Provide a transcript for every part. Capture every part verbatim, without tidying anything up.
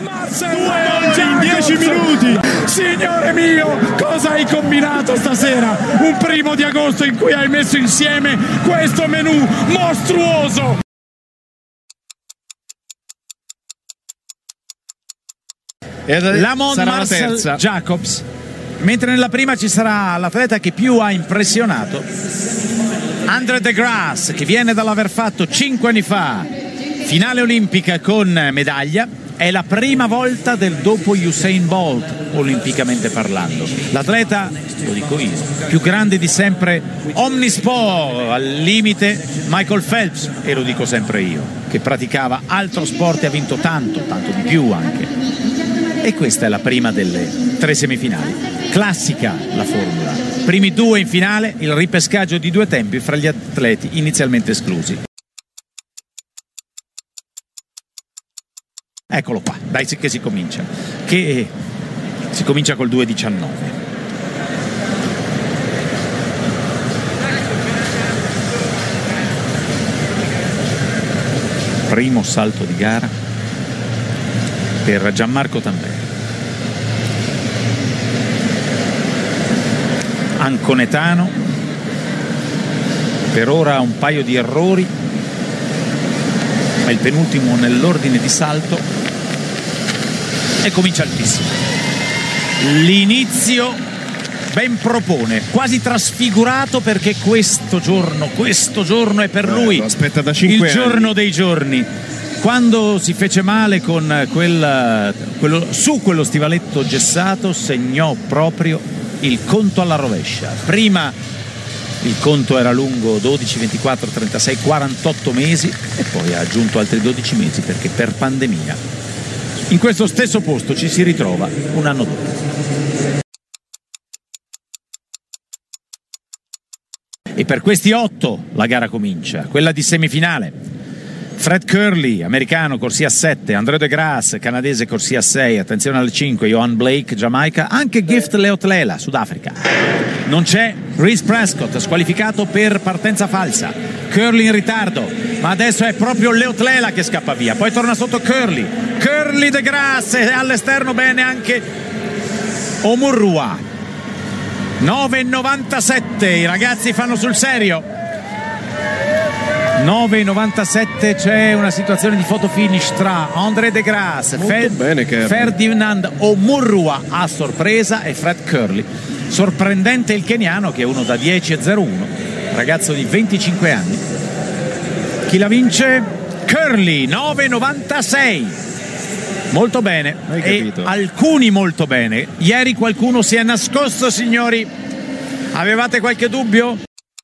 Due ore in dieci minuti. Signore mio, cosa hai combinato stasera? Un primo di agosto in cui hai messo insieme questo menù mostruoso. Lamont Marcel Jacobs, mentre nella prima ci sarà l'atleta che più ha impressionato, André De Grasse, che viene dall'aver fatto cinque anni fa finale olimpica con medaglia. È la prima volta del dopo Usain Bolt, olimpicamente parlando. L'atleta, lo dico io, più grande di sempre, omnisport, al limite Michael Phelps, e lo dico sempre io, che praticava altro sport e ha vinto tanto, tanto di più anche. E questa è la prima delle tre semifinali. Classica la formula. Primi due in finale, il ripescaggio di due tempi fra gli atleti inizialmente esclusi. Eccolo qua, dai che si comincia. Che si comincia col due diciannove. Primo salto di gara per Gianmarco Tamberi. Anconetano, per ora un paio di errori, ma il penultimo nell'ordine di salto, e comincia altissimo. L'inizio ben propone, quasi trasfigurato, perché questo giorno, questo giorno è per eh, lui aspetta da cinque il giorno anni. dei giorni. Quando si fece male con quel, quello, su quello stivaletto gessato, segnò proprio il conto alla rovescia. Prima il conto era lungo dodici, ventiquattro, trentasei, quarantotto mesi, e poi ha aggiunto altri dodici mesi perché per pandemia in questo stesso posto ci si ritrova un anno dopo. E per questi otto la gara comincia, quella di semifinale. Fred Kerley, americano, corsia sette, André De Grasse, canadese, corsia sei, attenzione alle cinque, Johan Blake, Giamaica, anche Gift Leotlela, Sudafrica. Non c'è Reese Prescott, squalificato per partenza falsa. Kerley in ritardo, ma adesso è proprio Leotlela che scappa via, poi torna sotto Kerley. Kerley, De Grasse, e all'esterno bene anche Omurrua. nove e novantasette, i ragazzi fanno sul serio. nove e novantasette, c'è una situazione di photo finish tra André De Grasse, Fer- Ferdinand Omurrua a sorpresa e Fred Kerley. Sorprendente il keniano, che è uno da dieci e zero uno, ragazzo di venticinque anni. Chi la vince? Kerley, nove e novantasei. Molto bene, e alcuni molto bene. Ieri qualcuno si è nascosto, signori. Avevate qualche dubbio?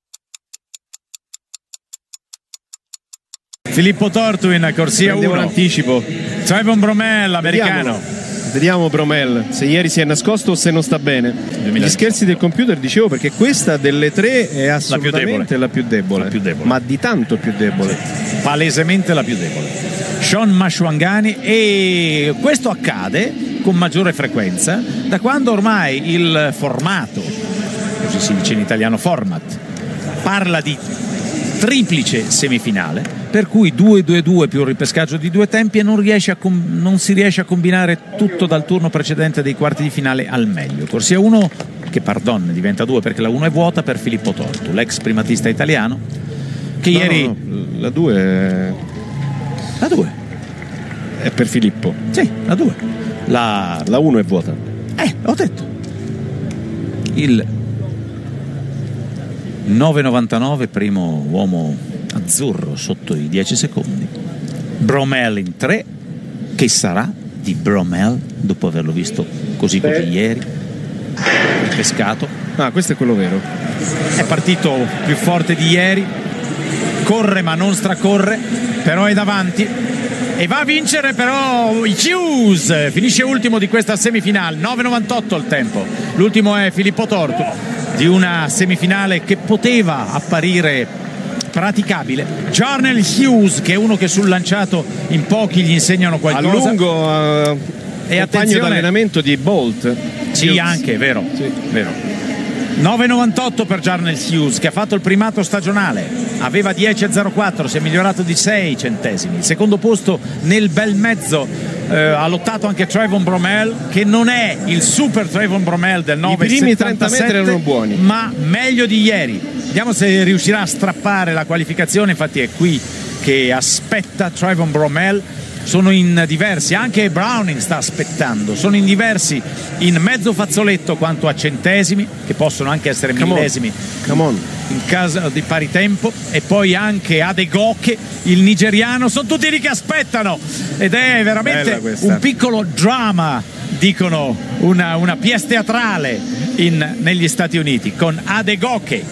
Filippo Tortuin, corsia uno. L'anticipo. Trayvon Bromell, americano. Vediamo. Vediamo Bromell, se ieri si è nascosto o se non sta bene. duemiladiciotto. Gli scherzi del computer, dicevo, perché questa delle tre è assolutamente la più debole, la più debole. Ma di tanto più debole. Palesemente la più debole. Sean Mashwangani, e questo accade con maggiore frequenza da quando ormai il formato, così si dice in italiano format, parla di triplice semifinale, per cui due due due più un ripescaggio di due tempi, e non, riesce a com- non si riesce a combinare tutto dal turno precedente dei quarti di finale al meglio. Corsia uno, che pardon diventa due perché la uno è vuota, per Filippo Tortu, l'ex primatista italiano, che no, ieri no, no. La due è... la due è per Filippo. Sì, la due. La la uno è vuota. Eh, ho detto. Il nove e novantanove, primo uomo azzurro sotto i dieci secondi. Bromell in tre. Che sarà di Bromell dopo averlo visto così così Beh. ieri? Pescato. Ah, questo è quello vero. È partito più forte di ieri. Corre ma non stracorre, però è davanti. E va a vincere però Hughes, finisce ultimo di questa semifinale, nove e novantotto il tempo. L'ultimo è Filippo Tortu, di una semifinale che poteva apparire praticabile. Jarnell Hughes, che è uno che sul lanciato in pochi gli insegnano qualcosa. A lungo uh, e compagno d'allenamento di Bolt. Sì, Hughes. Anche, vero, sì. vero. nove e novantotto per Jarnell Hughes, che ha fatto il primato stagionale. Aveva dieci e zero quattro, si è migliorato di sei centesimi. Il secondo posto nel bel mezzo eh, ha lottato anche Trayvon Bromell, che non è il super Trayvon Bromell del nove I primi trenta metri erano buoni, ma meglio di ieri. Vediamo se riuscirà a strappare la qualificazione, infatti è qui che aspetta Trayvon Bromell. Sono in diversi, anche Browning sta aspettando, sono in diversi in mezzo fazzoletto quanto a centesimi, che possono anche essere Come millesimi on. Come on. in caso di pari tempo, e poi anche Adegoke, il nigeriano, sono tutti lì che aspettano ed è veramente un piccolo drama, dicono, una, una pièce teatrale in, negli Stati Uniti con Adegoke.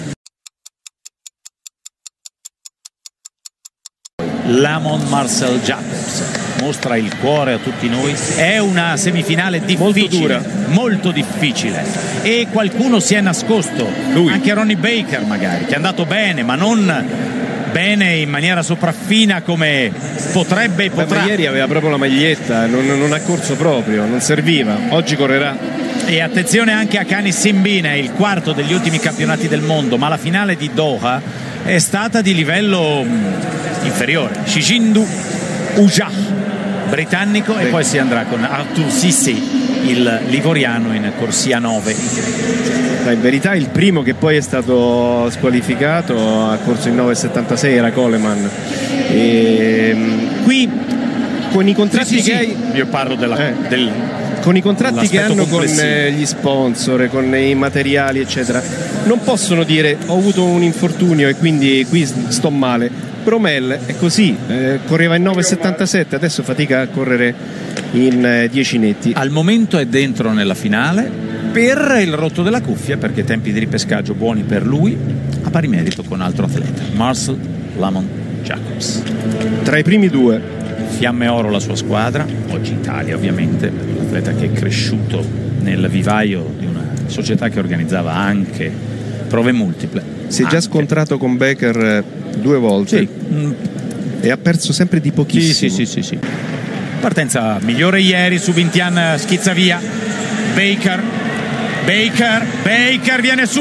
Lamont Marcel Jacobs mostra il cuore a tutti noi. È una semifinale difficile, molto dura, molto difficile, e qualcuno si è nascosto. Lui. Anche Ronnie Baker magari, che è andato bene, ma non bene in maniera sopraffina come potrebbe e potrà. Beh, ieri aveva proprio la maglietta, non, non ha corso proprio, non serviva. Oggi correrà. E attenzione anche a Kani Simbine, il quarto degli ultimi campionati del mondo, ma la finale di Doha è stata di livello inferiore. Shishindu Ujah, britannico, sì. E poi si andrà con Arthur Sissi, il livoriano, in corsia nove. In verità il primo che poi è stato squalificato a corso in nove e settantasei era Coleman. E qui con i contratti sì, sì, che sì. hai, io parlo della, eh. del con i contratti che hanno con eh, gli sponsor, con i materiali eccetera, non possono dire ho avuto un infortunio e quindi qui sto male. Bromell è così, eh, correva in nove e settantasette, adesso fatica a correre in eh, dieci netti. Al momento è dentro nella finale per il rotto della cuffia, perché tempi di ripescaggio buoni per lui, a pari merito con altro atleta, Marcel Lamont Jacobs. Tra i primi due. Fiamme oro la sua squadra, oggi Italia ovviamente, l'atleta che è cresciuto nel vivaio di una società che organizzava anche prove multiple. Si è anche. già scontrato con Baker due volte, sì. E ha perso sempre di pochissimo. Sì, sì, sì, sì, sì. Partenza migliore ieri, su Bintian schizza via Baker, Baker, Baker viene su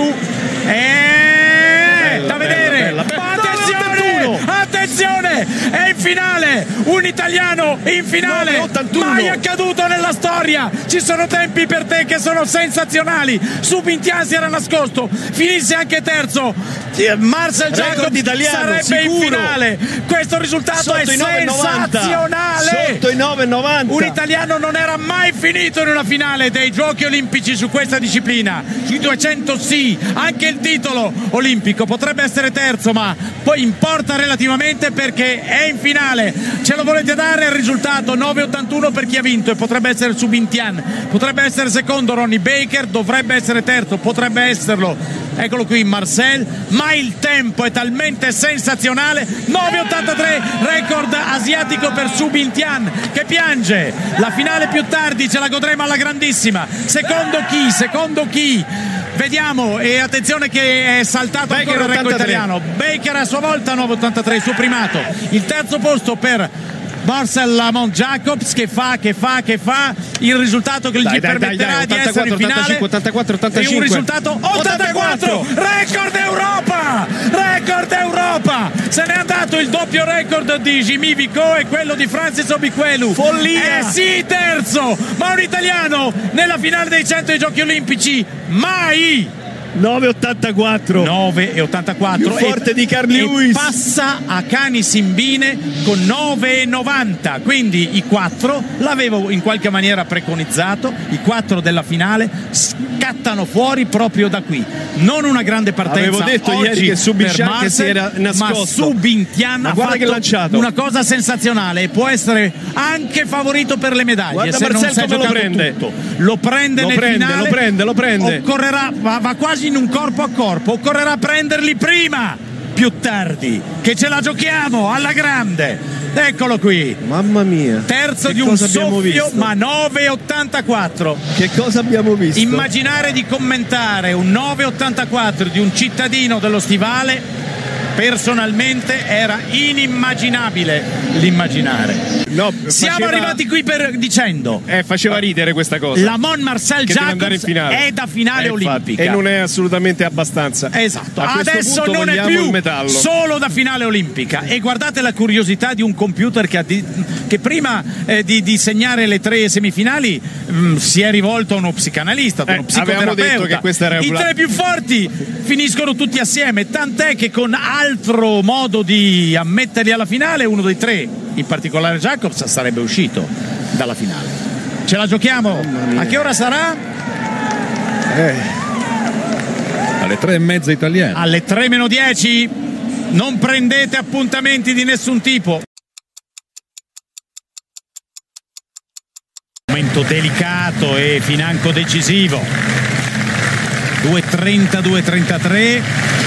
e bella, da vedere, bella, bella. Ma attenzione, attenzione, è in finale, un italiano in finale, mai accaduto nella storia. Ci sono tempi per te che sono sensazionali. Su Bintian si era nascosto, finisse anche terzo, Marcel Jacobs sarebbe sicuro. In finale. Questo risultato sotto è sensazionale. Sotto i nove e novanta. Un italiano non era mai finito in una finale dei Giochi Olimpici su questa disciplina. Sui duecento sì, anche il titolo olimpico, potrebbe essere terzo, ma poi importa relativamente perché è in finale. Ce lo volete dare il risultato? nove e ottantuno per chi ha vinto, e potrebbe essere su Bintian, potrebbe essere secondo Ronnie Baker, dovrebbe essere terzo, potrebbe esserlo, eccolo qui Marcel, ma il tempo è talmente sensazionale. Nove e ottantatré, record asiatico per Su Bintian, che piange. La finale più tardi ce la godremo alla grandissima. Secondo chi? Secondo chi? Vediamo, e attenzione che è saltato Baker ancora il record italiano. Baker a sua volta nove e ottantatré, suo primato. Il terzo posto per Marcel Lamont Jacobs, che fa, che fa, che fa il risultato che gli dai, permetterà dai, dai, dai, di essere in finale. ottantaquattro, ottantacinque. E un risultato ottantaquattro, record Europa, record Europa. Se n'è andato il doppio record di Jimmy Vico e quello di Francis Obiquelu. Follia! Eh sì, terzo, ma un italiano nella finale dei cento dei Giochi Olimpici mai. nove e ottantaquattro nove e ottantaquattro, più forte e, di Carl Lewis, passa a Kani Simbine con nove e novanta, quindi i quattro l'avevo in qualche maniera preconizzato, i quattro della finale scattano fuori proprio da qui. Non una grande partenza, avevo detto oggi ieri che su Bintian che si era nascosto, ma su Bintian ha fatto che lanciato una cosa sensazionale e può essere anche favorito per le medaglie. Guarda se Marcel non si è come lo prende. Tutto. Lo prende lo nel prende, finale, lo prende, lo prende. Occorrerà, va, va quasi in un corpo a corpo, occorrerà prenderli prima, più tardi, che ce la giochiamo alla grande. Eccolo qui, mamma mia, terzo che di un soffio, visto? Ma nove e ottantaquattro. Che cosa abbiamo visto? Immaginare di commentare un nove e ottantaquattro di un cittadino dello Stivale personalmente era inimmaginabile l'immaginare. No, siamo faceva... arrivati qui per dicendo eh, faceva ridere questa cosa. La Mont Marcel Jacobs è da finale eh, olimpica e non è assolutamente abbastanza. Esatto, A adesso non è più solo da finale olimpica. E guardate la curiosità di un computer che, ha di, che prima eh, di, di segnare le tre semifinali mh, si è rivolto a uno psicanalista, a uno eh, psicoterapeuta. Detto che questa era I tre più forti finiscono tutti assieme, tant'è che con altro modo di ammetterli alla finale uno dei tre, in particolare Jacobs, sarebbe uscito dalla finale. Ce la giochiamo? A che ora sarà? Eh, alle tre e mezza italiane. Alle tre meno dieci. Non prendete appuntamenti di nessun tipo. Momento delicato e financo decisivo. due trenta, due trentatré.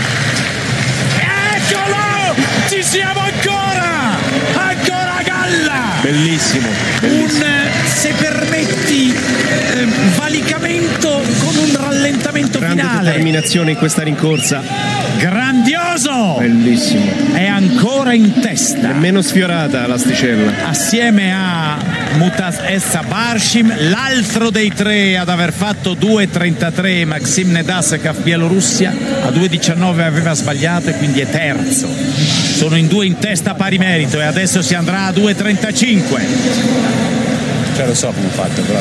Eccolo! Ci siamo ancora! Ancora a galla! Bellissimo, bellissimo. Un, se permetti, eh, valicamento con un rallentamento grande finale. Determinazione in questa rincorsa. Grandioso! Bellissimo. È ancora in testa. Nemmeno sfiorata l'asticella. Assieme a Mutas Barshim, l'altro dei tre ad aver fatto due trentatré, Maksim Nedasekov, Bielorussia, a due diciannove aveva sbagliato e quindi è terzo. Sono in due in testa a pari merito e adesso si andrà a due trentacinque. Cioè lo so come ho fatto, però.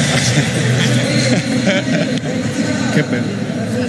Che bello.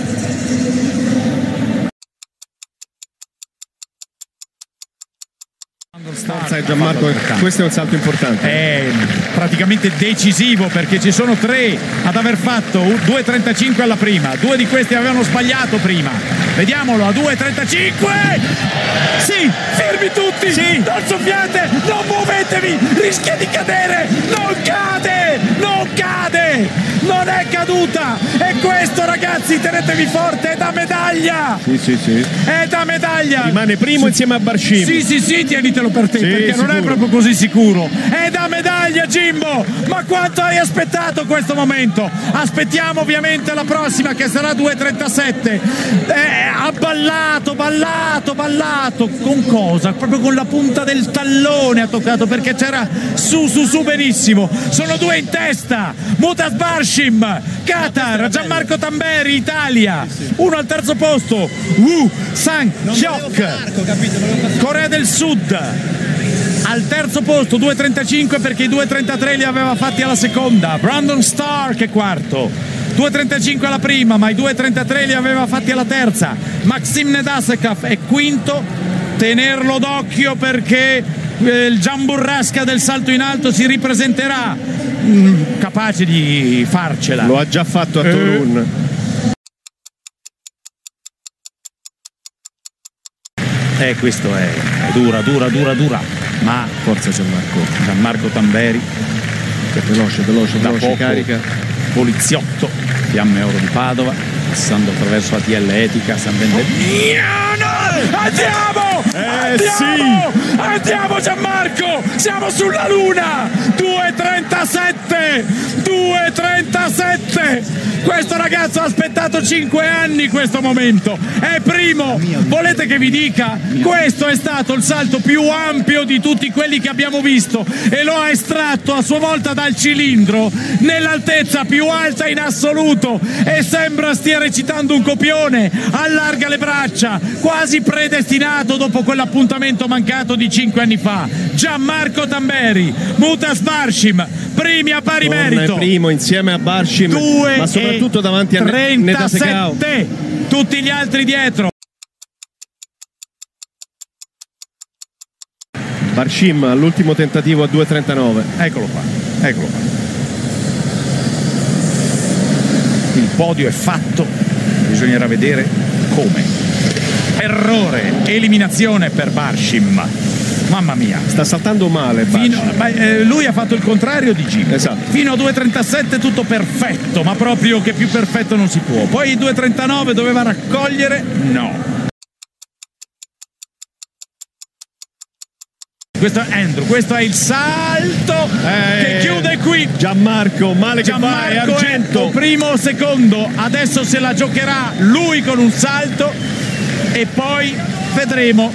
Forza Gianmarco, questo è un salto importante. È praticamente decisivo perché ci sono tre ad aver fatto due trentacinque alla prima, due di questi avevano sbagliato prima. Vediamolo a due trentacinque. Sì, fermi tutti, sì. Non soffiate, non muovetevi, rischia di cadere, non cade, non cade, non è caduta. E questo, ragazzi, tenetevi forte, è da medaglia. Sì, sì, sì. È da medaglia. Rimane primo sì. Insieme a Barshim. Sì, sì, sì, tienitelo per te, sì, perché sicuro. Non è proprio così sicuro. È da medaglia, Jimbo. Ma quanto hai aspettato questo momento? Aspettiamo ovviamente la prossima che sarà due trentasette. Eh, ha ballato, ballato, ballato. Con cosa? Proprio con la punta del tallone ha toccato, perché c'era su, su, su benissimo. Sono due in testa. Mutas Barshim, Qatar, Gianmarco Tamberi, Italia. Uno al terzo posto. Woo Sang-hyuk, Corea del Sud. Al terzo posto due trentacinque perché i due trentatré li aveva fatti alla seconda. Brandon Stark è quarto, due trentacinque alla prima, ma i due trentatré li aveva fatti alla terza. Maksim Nedasekov è quinto, tenerlo d'occhio perché eh, il Giamburrasca del salto in alto si ripresenterà mm, capace di farcela. Lo ha già fatto a Torun. Eh, questo è, è dura, dura, dura, dura. Ma forza Gianmarco, Gianmarco Tamberi, che veloce, veloce, da veloce, poco, carica. Poliziotto, Fiamme Oro di Padova, passando attraverso la T L Etica, San Benedetto. Andiamo! Eh, andiamo! sì. Andiamo Gianmarco! Siamo sulla luna! due trentasette! due trentasette! Questo ragazzo ha aspettato cinque anni questo momento. È primo. Volete che vi dica? Questo è stato il salto più ampio di tutti quelli che abbiamo visto e lo ha estratto a sua volta dal cilindro nell'altezza più alta in assoluto e sembra stia recitando un copione. Allarga le braccia, quasi predestinato dopo quell'appuntamento mancato di cinque anni fa. Gianmarco Tamberi, Mutas Barshim, primi a pari merito. Primo insieme a Barshim, due ma soprattutto davanti a Nedasekov. Tutti gli altri dietro. Barshim all'ultimo tentativo a due trentanove. Eccolo qua, eccolo qua. Il podio è fatto, bisognerà vedere come. Errore, eliminazione per Barshim. Mamma mia, sta saltando male Fino, ma, eh, lui ha fatto il contrario di Jimbo. Esatto. Fino a due trentasette tutto perfetto, ma proprio che più perfetto non si può. Poi due trentanove doveva raccogliere, no. Questo è Andrew, questo è il salto eh, che chiude qui. Gianmarco, male che Gianmarco vai, argento. Primo o secondo, adesso se la giocherà lui con un salto e poi vedremo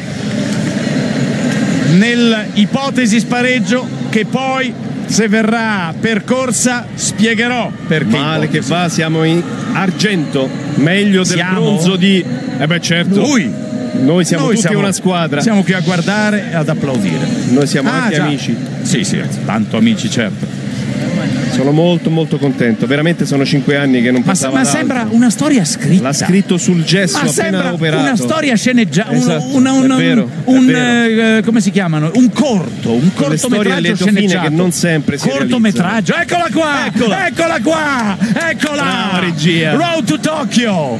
nell'ipotesi spareggio, che poi, se verrà percorsa, spiegherò perché. Male che va, siamo in argento, meglio del Siamo? bronzo di... Eh beh certo, Lui. noi siamo Noi tutti siamo- una squadra, Siamo qui a guardare e ad applaudire. noi siamo Ah, anche già. amici. Sì, sì, tanto amici, certo. Sono molto molto contento, veramente sono cinque anni che non Ma, se- passava ma ad altro. sembra una storia scritta. L'ha scritto sul gesso Ma appena sembra operato. una storia sceneggiata, Esatto, un, un, è vero, un, è vero. eh, come si chiamano? Un corto, un Quelle storie a cortometraggio lieto fine sceneggiato. che non sempre si cortometraggio, eccola qua, Eccola. eccola qua, eccola. Brava regia. Road to Tokyo.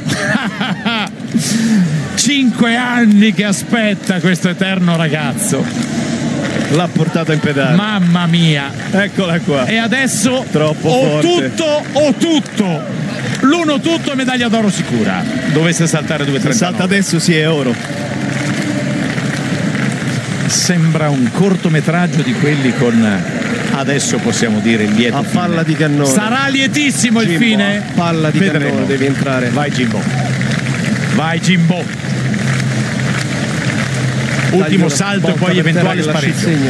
Cinque anni che aspetta questo eterno ragazzo. L'ha portata in pedale. Mamma mia. Eccola qua. E adesso Troppo o forte. tutto o tutto. L'uno tutto e medaglia d'oro sicura. Dovesse saltare due Se salta trentanove. adesso sì è oro. Sembra un cortometraggio di quelli con, adesso possiamo dire, il lieto A fine. palla di cannone. Sarà lietissimo il Jimbo, fine. a palla di Vedremo. cannone devi entrare. Vai Jimbo. Vai Jimbo. Ultimo Tagli una salto e botta poi per terra eventuale che lascia il spareggio.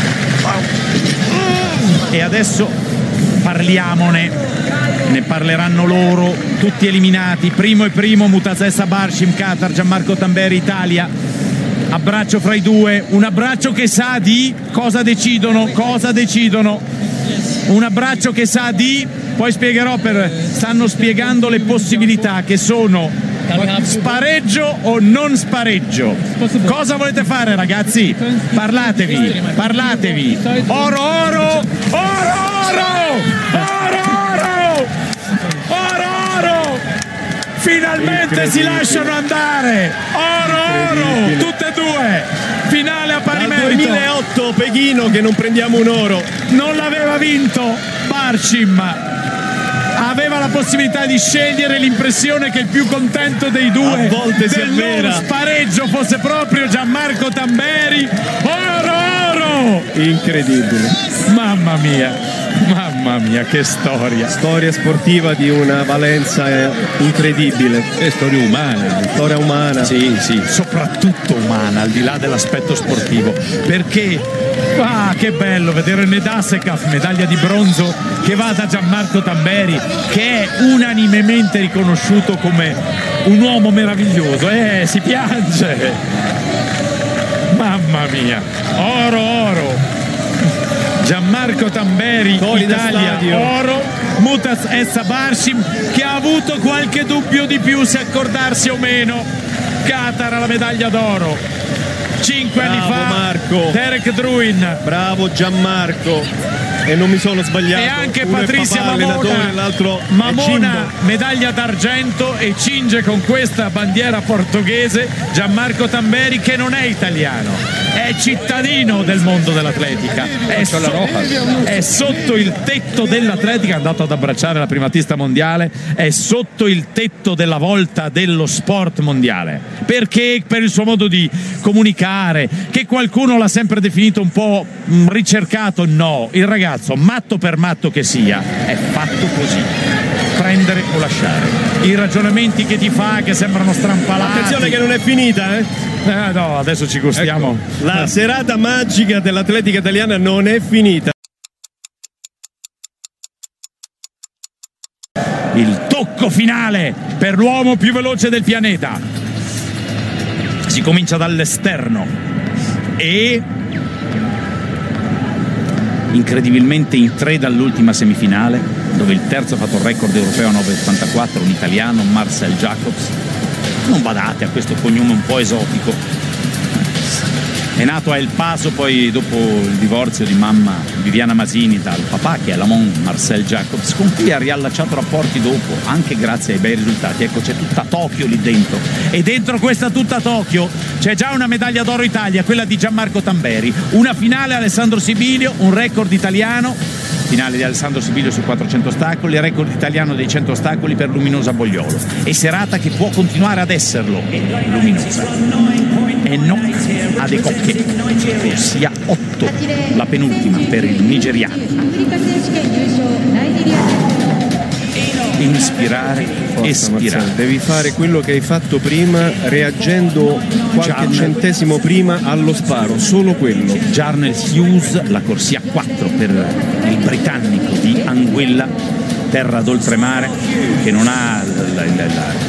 segno. E adesso parliamone, ne parleranno loro, tutti eliminati, primo e primo, Mutazessa Barshim, Qatar, Gianmarco Tamberi, Italia. Abbraccio fra i due, un abbraccio che sa di cosa decidono, cosa decidono. Un abbraccio che sa di, poi spiegherò, per stanno spiegando le possibilità che sono spareggio o non spareggio. Cosa volete fare, ragazzi? Parlatevi, parlatevi. Oro, oro, oro, oro, oro, oro, oro, oro. Finalmente si lasciano andare. Oro, oro, tutte e due. Finale a pari Dal merito. duemilaotto Pechino che non prendiamo un oro. Non l'aveva vinto Barshim. Aveva la possibilità di scegliere, l'impressione che il più contento dei due A volte si del avvera. loro spareggio fosse proprio Gianmarco Tamberi. Oro, oro! Incredibile. Mamma mia, mamma mia, che storia. Storia sportiva di una valenza eh, incredibile. È storia umana. Storia umana. Sì, sì, soprattutto umana, al di là dell'aspetto sportivo, perché ah, che bello vedere Nedasekaf, medaglia di bronzo, che va da Gianmarco Tamberi, che è unanimemente riconosciuto come un uomo meraviglioso. Eh, si piange. Mamma mia, oro, oro. Gianmarco Tamberi, Solida Italia, stadio. oro. Mutazessa Barshim, che ha avuto qualche dubbio di più se accordarsi o meno. Qatar alla medaglia d'oro. Cinque anni Bravo fa Marco. Derek Druin Bravo Gianmarco. E non mi sono sbagliato. e anche Uno è Patrizia papà allenatore, Mamona, l'altro è Mamona Jimbo. medaglia d'argento, e cinge con questa bandiera portoghese Gianmarco Tamberi, che non è italiano, è cittadino del mondo dell'atletica, è, so- è sotto il tetto dell'atletica, è andato ad abbracciare la primatista mondiale, è sotto il tetto della volta dello sport mondiale, perché per il suo modo di comunicare, che qualcuno l'ha sempre definito un po' mh, ricercato, no, il ragazzo matto per matto che sia è fatto così, prendere o lasciare. I ragionamenti che ti fa, che sembrano strampalati. Attenzione che non è finita, eh. Eh, no, adesso ci gustiamo. La serata magica dell'atletica italiana non è finita. Il tocco finale per l'uomo più veloce del pianeta. Si comincia dall'esterno e incredibilmente in tre dall'ultima semifinale, dove il terzo ha fatto il record europeo a nove virgola ottantaquattro, un italiano, Marcel Jacobs. Non badate a questo cognome un po' esotico. È nato a El Paso, poi dopo il divorzio di mamma Viviana Masini dal papà, che è Lamont Marcel Jacobs, con cui ha riallacciato rapporti dopo, anche grazie ai bei risultati. Ecco, c'è tutta Tokyo lì dentro, e dentro questa tutta Tokyo c'è già una medaglia d'oro Italia, quella di Gianmarco Tamberi, una finale Alessandro Sibilio, un record italiano, finale di Alessandro Sibilio su quattrocento ostacoli, record italiano dei cento ostacoli per Luminosa Bogliolo, e serata che può continuare ad esserlo luminosa, e no a De Cocche, ossia otto, la penultima per il nigeriano. inspirare, Forza, espirare. Marcel, devi fare quello che hai fatto prima, reagendo qualche Jarnell. centesimo prima allo sparo, solo quello. Jarnell Hughes, la corsia quattro per il britannico di Anguilla, terra d'oltremare, che non ha la, la, la, la,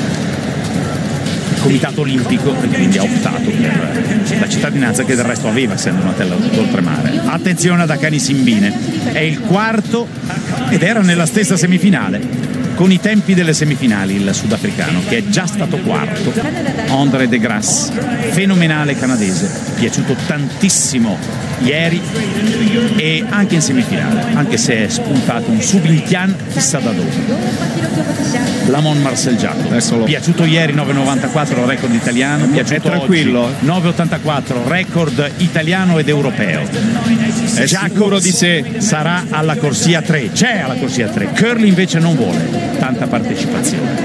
il comitato olimpico e quindi ha optato per la cittadinanza che del resto aveva, essendo una terra d'oltremare. Attenzione ad Akani Simbine, è il quarto ed era nella stessa semifinale, con i tempi delle semifinali il sudafricano, che è già stato quarto. Andre de Grasse, fenomenale canadese, piaciuto tantissimo ieri e anche in semifinale, anche se è spuntato un Subintian chissà da dove. Lamont Marcel Jacobs, piaciuto ieri nove novantaquattro record italiano, piaciuto è tranquillo oggi nove ottantaquattro record italiano ed europeo. È Jacobs sicuro di sé, sarà alla corsia tre, c'è alla corsia tre. Curly invece non vuole tanta partecipazione.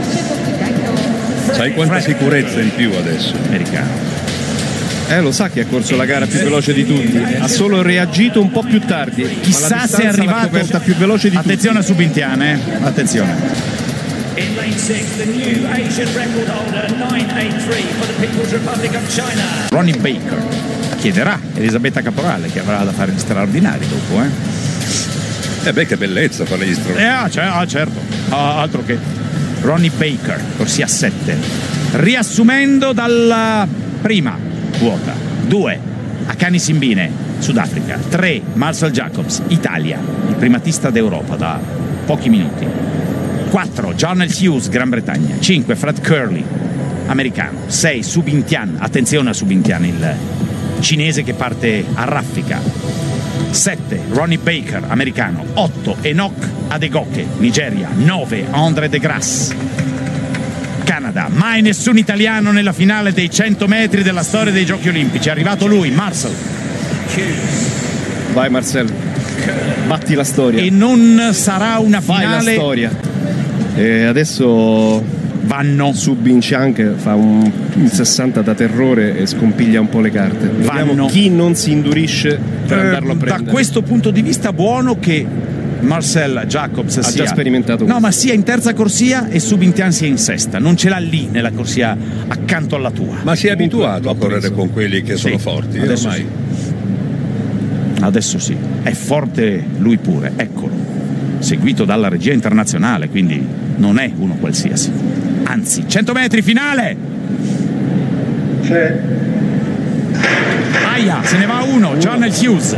Sai quanta Fred. sicurezza in più adesso? Americano. eh, lo sa che ha corso la gara più veloce di tutti, ha solo reagito un po' più tardi. Ma la Chissà distanza se è l'ha arrivato coperta più veloce di tutti. attenzione a Subintian, eh? Attenzione. In lane six, the new Asian record holder, nine eighty-three for the People's Republic of China. Ronnie Baker chiederà Elisabetta Caporale, che avrà da fare gli straordinari dopo, eh? Eh beh, che bellezza fare gli Eh, straordinari. ah, cioè, ah, certo, ah, altro che Ronnie Baker, corsia sette. Riassumendo dalla prima quota: due Akani Simbine, Sudafrica; tre Marcel Jacobs, Italia, il primatista d'Europa da pochi minuti; quattro Jarnell Hughes, Gran Bretagna; cinque Fred Curly, americano; sei Subintian, attenzione a Subintian, il cinese che parte a raffica; sette Ronnie Baker, americano; otto Enoch Adegoke, Nigeria; nove Andre de Grasse, Canada. Mai nessun italiano nella finale dei cento metri della storia dei Giochi Olimpici. È arrivato lui, Marcel. Vai Marcel, batti la storia. E non sarà una Fai la finale. storia. E adesso Vanno. Subintian che fa un, un sessanta da terrore e scompiglia un po' le carte. Vediamo Vanno. chi non si indurisce per Eh, andarlo a da prendere. questo punto di vista buono che Marcel Jacobs Ha sia già sperimentato no questo. ma sia in terza corsia e Subintian sia in sesta, non ce l'ha lì nella corsia accanto alla tua. Ma si è abituato a correre con quelli che sono Sì, forti, adesso ormai. sì. Adesso sì, è forte lui pure, eccolo, seguito dalla regia internazionale, quindi non è uno qualsiasi, anzi cento metri finale. Aia, se ne va uno, Jarnell Hughes.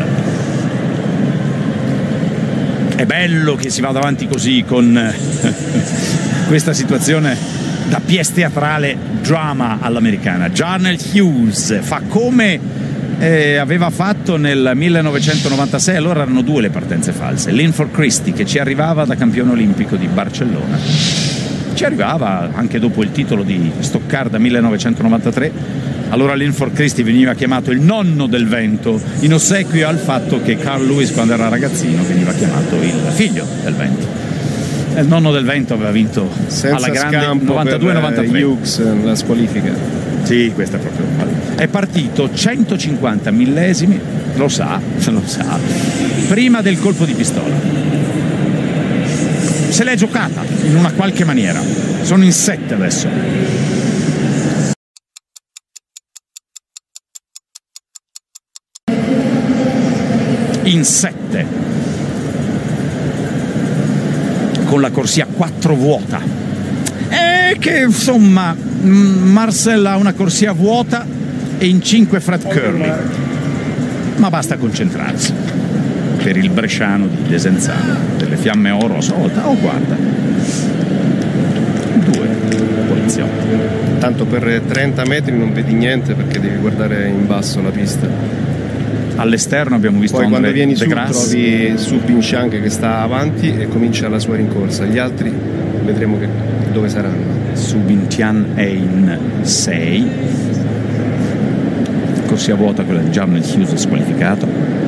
È bello che si vada avanti così con questa situazione da pièce teatrale, drama all'americana. Jarnell Hughes fa come eh, aveva fatto nel millenovecentonovantasei, allora erano due le partenze false. Linford Christie, che ci arrivava da campione olimpico di Barcellona, ci arrivava anche dopo il titolo di Stoccarda millenovecentonovantatré. Allora Linford Christie veniva chiamato il nonno del vento, in ossequio al fatto che Carl Lewis, quando era ragazzino, veniva chiamato il figlio del vento. E il nonno del vento aveva vinto Senza alla grande scampo novantadue novantatré. per Hughes la squalifica. Sì, questa è proprio. È partito centocinquanta millesimi, lo sa, lo sa, prima del colpo di pistola. Se l'è giocata in una qualche maniera. Sono in sette adesso. In sette, con la corsia quattro vuota, e che insomma Marcel ha una corsia vuota e in cinque Fred Curly, ma basta concentrarsi per il bresciano di Desenzano, delle Fiamme Oro a sua volta. Oh, guarda, due poliziotti. Tanto per trenta metri non vedi niente perché devi guardare in basso la pista. All'esterno abbiamo visto Poi quando Andre vieni de su Grasse. trovi Subintian che sta avanti e comincia la sua rincorsa. Gli altri vedremo che, dove saranno. Subintian è in sei, corsia vuota quella di Jarnell Hughes squalificato.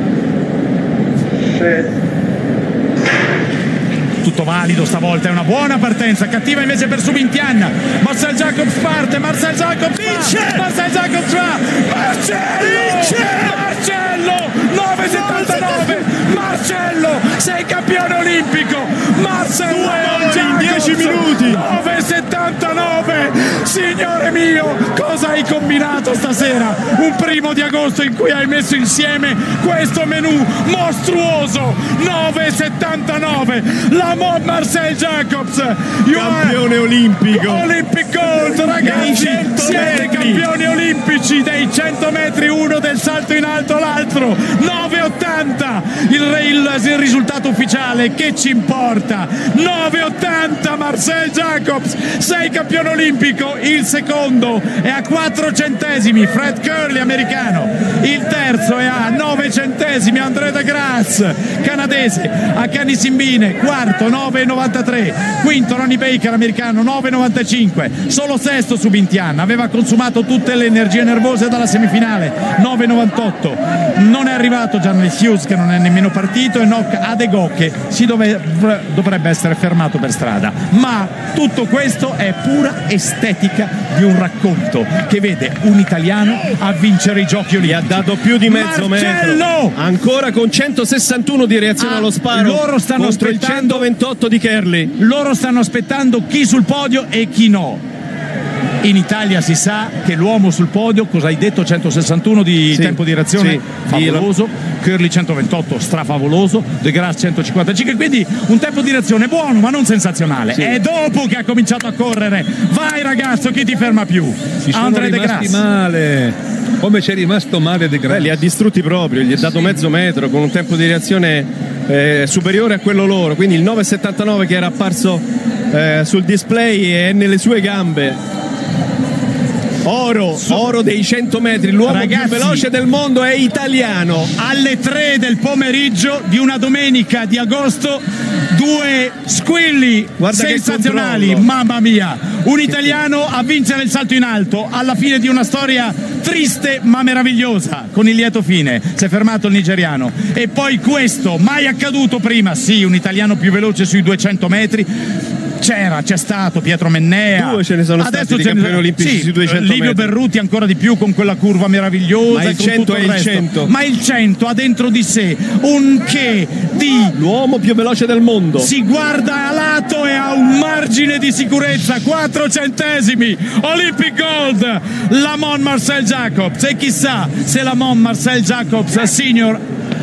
Tutto valido stavolta, è una buona partenza, cattiva invece per Subintian. Marcel Jacobs parte, Marcel Jacobs vince, Marcel Jacobs va, Marcello, Marcello, nove settantanove, Marcello, sei campione olimpico, Marcello oggi in dieci minuti. Signore mio, cosa hai combinato stasera? Un primo di agosto in cui hai messo insieme questo menù mostruoso. Nove e settantanove, la Mont Marcel Jacobs, campione olimpico, Olympic Gold, ragazzi, siete campioni olimpici dei cento metri, uno del salto in alto, l'altro nove e ottanta, il, il, il risultato ufficiale che ci importa, nove e ottanta Marcel Jacobs, sei campione olimpico, il secondo è a quattro centesimi Fred Kerley americano, il terzo è a nove centesimi André de Grasse canadese, a Canisimbine quarto nove e novantatré, quinto Ronnie Baker americano nove e novantacinque, solo sesto su Bintian, aveva consumato tutte le energie nervose dalla semifinale, nove e novantotto, non è arrivato Janelle Hughes che non è nemmeno partito, e Noc Adego che si dove, dovrebbe essere fermato per strada, ma tutto questo è pura estetica di un racconto che vede un italiano a vincere i giochi olimpici. Gli ha dato più di mezzo Marcello! metro, ancora con centosessantuno di reazione Ah, allo sparo, loro stanno contro il aspettando- centoventotto di Kerley. Loro stanno aspettando chi sul podio e chi no. In Italia si sa che l'uomo sul podio, cosa hai detto, centosessantuno di Sì, tempo di reazione, sì. favoloso, Kerley centoventotto strafavoloso, De Grasse centocinquantacinque, quindi un tempo di reazione buono ma non sensazionale. Sì. È dopo che ha cominciato a correre. Vai ragazzo, chi ti ferma più? Ci sono André De rimasti Grasse. male, come c'è rimasto male De Grasse. Beh, li ha distrutti proprio, gli è dato mezzo metro con un tempo di reazione eh, superiore a quello loro, quindi il nove e settantanove che era apparso eh, sul display è nelle sue gambe. Oro, oro dei cento metri, l'uomo Ragazzi, più veloce del mondo è italiano. Alle tre del pomeriggio di una domenica di agosto, due squilli Guarda che sensazionali, controllo. mamma mia, un italiano a vincere il salto in alto alla fine di una storia triste ma meravigliosa, con il lieto fine si è fermato il nigeriano, e poi questo, mai accaduto prima, sì, un italiano più veloce sui duecento metri. C'era, c'è stato Pietro Mennea. Due ce ne sono Adesso stati di ce ne- campioni olimpici sì, sui duecento Livio metri. Berruti ancora di più con quella curva meravigliosa. Ma il e con cento tutto è il resto. cento. Ma il cento ha dentro di sé un che di L'uomo più veloce del mondo. si guarda a lato e ha un margine di sicurezza, quattro centesimi, Olympic Gold, la Mont Marcel Jacobs, e chissà se la Mont Marcel Jacobs Senior.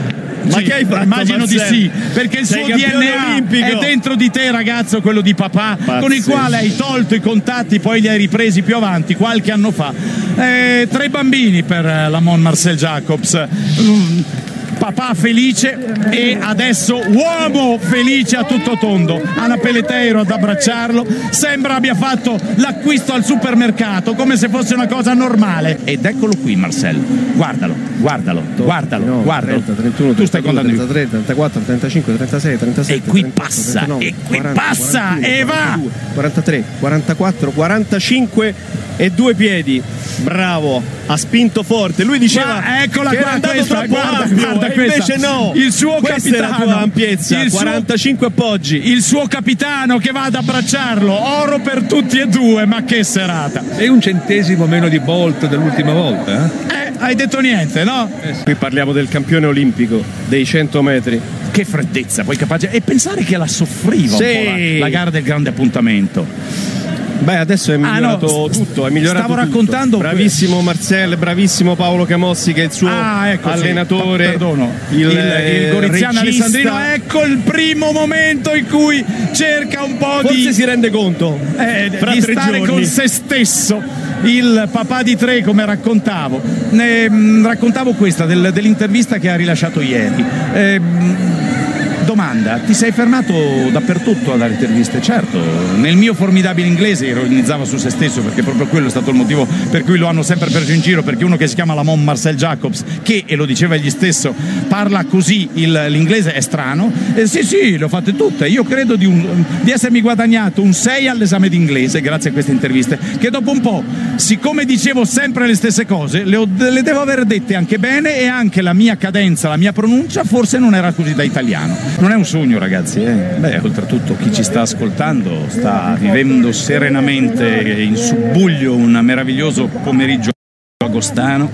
Ma Sì, che hai fatto, immagino Marcel? di sì, perché il Sei suo D campione N A olimpico. è dentro di te, ragazzo, quello di papà, con il Pazzesco. quale hai tolto i contatti, poi li hai ripresi più avanti qualche anno fa. Eh, tre bambini per la Mont Marcel Jacobs. Mm. Papà felice e adesso uomo felice a tutto tondo, Anna Peleteiro ad abbracciarlo, sembra abbia fatto l'acquisto al supermercato come se fosse una cosa normale, ed eccolo qui Marcel, guardalo, guardalo, guardalo, No, guardalo, trenta, trentuno, tu stai contando trentatré, trentaquattro, trentacinque, trentasei, trentasette, E qui trentotto, passa, trentanove, e qui quaranta, passa, quarantuno, e va! quarantadue, quarantatré, quarantaquattro, quarantacinque e due piedi. Bravo, ha spinto forte. Lui diceva Ma eccola che qua, era andato questa, troppo guarda, ampio, guarda e questa. invece no. Il suo Questa è la capitano, tua ampiezza, il suo- quarantacinque appoggi. il suo capitano che va ad abbracciarlo, oro per tutti e due, ma che serata! E un centesimo meno di Bolt dell'ultima volta, eh? Eh, hai detto niente, no? Qui parliamo del campione olimpico dei cento metri. Che freddezza, poi capace. E pensare che la soffriva un Sì. po' la, la gara del grande appuntamento. Beh, adesso è migliorato Ah, no, tutto, è migliorato stavo tutto. raccontando- Bravissimo Marcel, bravissimo Paolo Camossi che è il suo Ah, ecco, sì. allenatore. Perdono. Il, il, eh, il Goriziano regista. Alessandrino, ecco il primo momento in cui cerca un po' Forse di si rende conto eh, fra di tre stare giorni. con se stesso, il papà di tre, come raccontavo. Ne, mh, raccontavo questa del- dell'intervista che ha rilasciato ieri. Eh, mh, domanda, ti sei fermato dappertutto a dare interviste? Certo, nel mio formidabile inglese ironizzava su se stesso, perché proprio quello è stato il motivo per cui lo hanno sempre preso in giro, perché uno che si chiama la Mont Marcel Jacobs, che, e lo diceva egli stesso, parla così, il- l'inglese è strano. Eh, sì sì, le ho fatte tutte, io credo di, un, di essermi guadagnato un sei all'esame d'inglese grazie a queste interviste, che dopo un po', siccome dicevo sempre le stesse cose, le, ho- le devo aver dette anche bene, e anche la mia cadenza, la mia pronuncia forse non era così da italiano. Non è un sogno, ragazzi, eh? Beh, oltretutto chi ci sta ascoltando sta vivendo serenamente in subbuglio un meraviglioso pomeriggio agostano.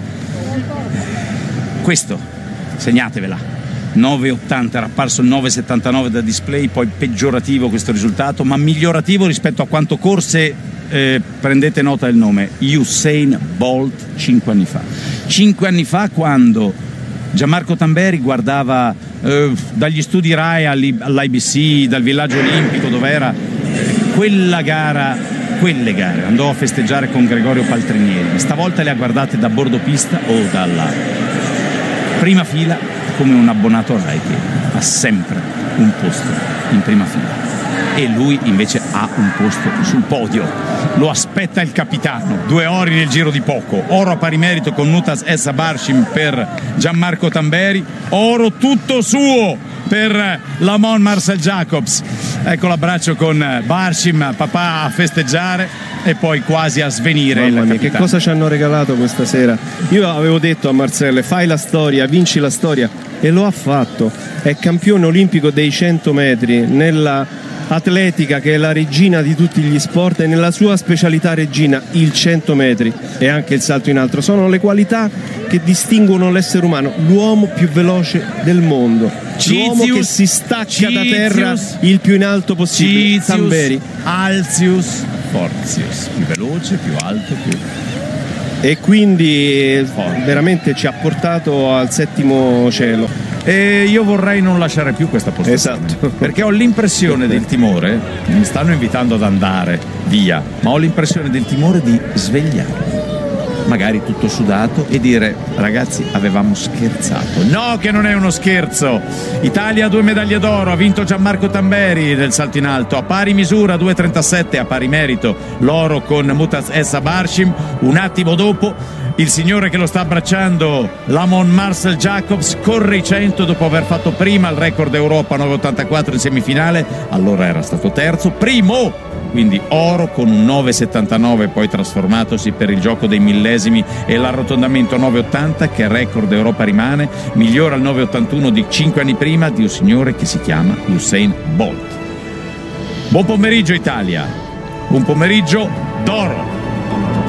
Questo, segnatevela, nove e ottanta, era apparso il nove e settantanove da display, poi peggiorativo questo risultato, ma migliorativo rispetto a quanto corse eh, prendete nota del nome, Usain Bolt, cinque anni fa. Cinque anni fa, quando Gianmarco Tamberi guardava eh, dagli studi Rai all'I B C, dal villaggio olimpico dove era quella gara, quelle gare, andò a festeggiare con Gregorio Paltrinieri. Stavolta le ha guardate da bordo pista o dalla prima fila, come un abbonato Rai che ha sempre un posto in prima fila. E lui invece ha un posto sul podio, lo aspetta il capitano. Due ori nel giro di poco, oro a pari merito con Nutas Essa Barshim per Gianmarco Tamberi, oro tutto suo per Lamont Marcel Jacobs. Ecco l'abbraccio con Barshim, papà a festeggiare e poi quasi a svenire. Mamma il mia, che cosa ci hanno regalato questa sera. Io avevo detto a Marcel: fai la storia, vinci la storia, e lo ha fatto. È campione olimpico dei cento metri nella atletica, che è la regina di tutti gli sport, e nella sua specialità regina il cento metri e anche il salto in alto. Sono le qualità che distinguono l'essere umano, l'uomo più veloce del mondo, l'uomo che si stacca Cizius, da terra il più in alto possibile. Cizius, Tamberi, Alzius, Forzius, più veloce, più alto, più... e quindi veramente ci ha portato al settimo cielo. E io vorrei non lasciare più questa posizione, esatto, perché ho l'impressione del timore, mi stanno invitando ad andare via, ma ho l'impressione del timore di svegliarmi, magari tutto sudato, e dire: ragazzi, avevamo scherzato. No, che non è uno scherzo. Italia due medaglie d'oro, ha vinto Gianmarco Tamberi nel salto in alto a pari misura, due trentasette, a pari merito l'oro con Nutas Essa Barshim. Un attimo dopo il signore che lo sta abbracciando, Lamont Marcel Jacobs, corre i cento dopo aver fatto prima il record Europa nove ottantaquattro in semifinale, allora era stato terzo, primo, quindi oro con un nove settantanove, poi trasformatosi per il gioco dei millesimi e l'arrotondamento nove ottanta, che record Europa rimane, migliora il nove ottantuno di cinque anni prima, di un signore che si chiama Usain Bolt. Buon pomeriggio Italia, buon pomeriggio d'oro.